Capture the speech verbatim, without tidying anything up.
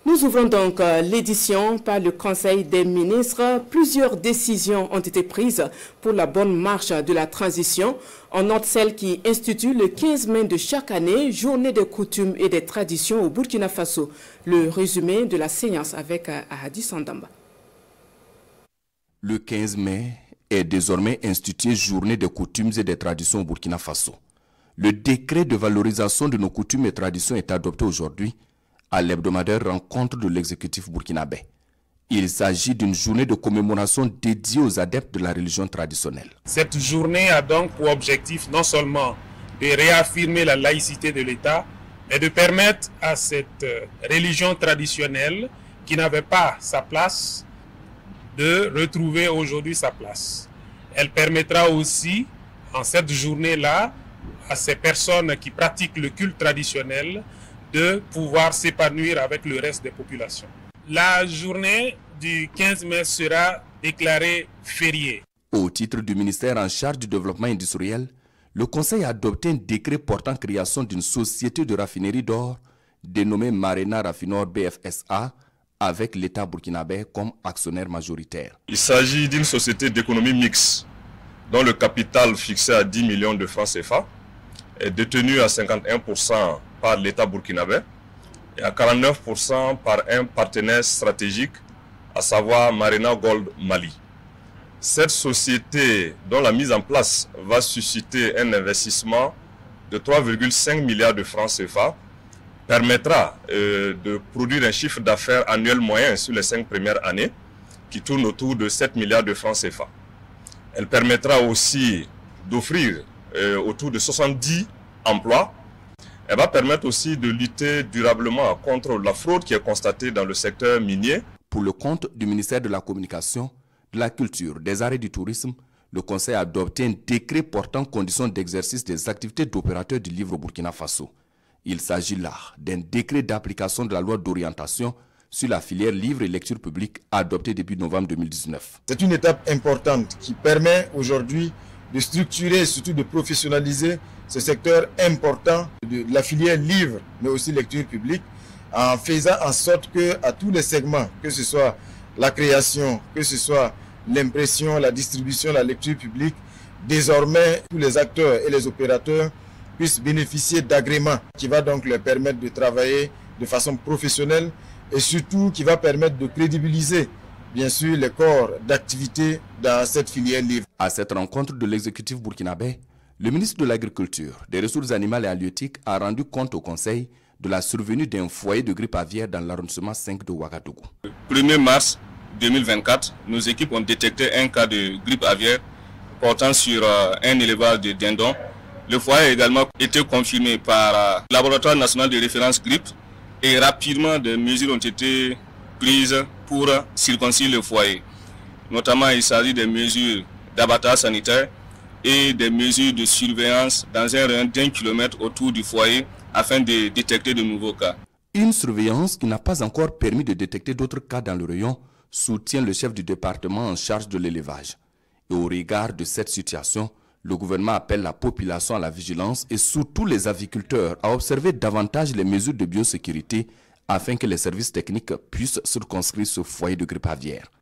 Nous ouvrons donc l'édition par le Conseil des ministres. Plusieurs décisions ont été prises pour la bonne marche de la transition. On note celle qui institue le quinze mai de chaque année, journée des coutumes et des traditions au Burkina Faso. Le résumé de la séance avec Ahadi Sandamba. Le quinze mai est désormais institué journée des coutumes et des traditions au Burkina Faso. Le décret de valorisation de nos coutumes et traditions est adopté aujourd'hui à l'hebdomadaire rencontre de l'exécutif burkinabé. Il s'agit d'une journée de commémoration dédiée aux adeptes de la religion traditionnelle. Cette journée a donc pour objectif non seulement de réaffirmer la laïcité de l'État, mais de permettre à cette religion traditionnelle qui n'avait pas sa place de retrouver aujourd'hui sa place. Elle permettra aussi, en cette journée-là, à ces personnes qui pratiquent le culte traditionnel de pouvoir s'épanouir avec le reste des populations. La journée du quinze mai sera déclarée fériée. Au titre du ministère en charge du développement industriel, le Conseil a adopté un décret portant création d'une société de raffinerie d'or dénommée Marena Raffinor B F S A avec l'État burkinabé comme actionnaire majoritaire. Il s'agit d'une société d'économie mixte dont le capital fixé à dix millions de francs C F A est détenu à cinquante et un pour cent par l'État burkinabé et à quarante-neuf pour cent par un partenaire stratégique, à savoir Marena Gold Mali. Cette société, dont la mise en place va susciter un investissement de trois virgule cinq milliards de francs C F A, permettra euh, de produire un chiffre d'affaires annuel moyen sur les cinq premières années qui tourne autour de sept milliards de francs C F A. Elle permettra aussi d'offrir euh, autour de soixante-dix emplois. Elle va permettre aussi de lutter durablement contre la fraude qui est constatée dans le secteur minier. Pour le compte du ministère de la Communication, de la Culture, des Arts et du Tourisme, le Conseil a adopté un décret portant conditions d'exercice des activités d'opérateurs du livre au Burkina Faso. Il s'agit là d'un décret d'application de la loi d'orientation sur la filière livre et lecture publique adoptée depuis novembre deux mille dix-neuf. C'est une étape importante qui permet aujourd'hui de structurer et surtout de professionnaliser ce secteur important de la filière livre, mais aussi lecture publique, en faisant en sorte que à tous les segments, que ce soit la création, que ce soit l'impression, la distribution, la lecture publique, désormais tous les acteurs et les opérateurs puissent bénéficier d'agréments qui va donc leur permettre de travailler de façon professionnelle et surtout qui va permettre de crédibiliser bien sûr les corps d'activité dans cette filière livre. À cette rencontre de l'exécutif burkinabé, le ministre de l'Agriculture, des Ressources animales et halieutiques a rendu compte au Conseil de la survenue d'un foyer de grippe aviaire dans l'arrondissement cinq de Ouagadougou. Le premier mars deux mille vingt-quatre, nos équipes ont détecté un cas de grippe aviaire portant sur euh, un élevage de dindons. Le foyer a également été confirmé par euh, le laboratoire national de référence grippe et rapidement des mesures ont été prises pour circoncire le foyer. Notamment, il s'agit des mesures d'abattage sanitaire et des mesures de surveillance dans un rayon d'un kilomètre autour du foyer afin de détecter de nouveaux cas. Une surveillance qui n'a pas encore permis de détecter d'autres cas dans le rayon, soutient le chef du département en charge de l'élevage. Et au regard de cette situation, le gouvernement appelle la population à la vigilance et surtout les aviculteurs à observer davantage les mesures de biosécurité afin que les services techniques puissent circonscrire ce foyer de grippe aviaire.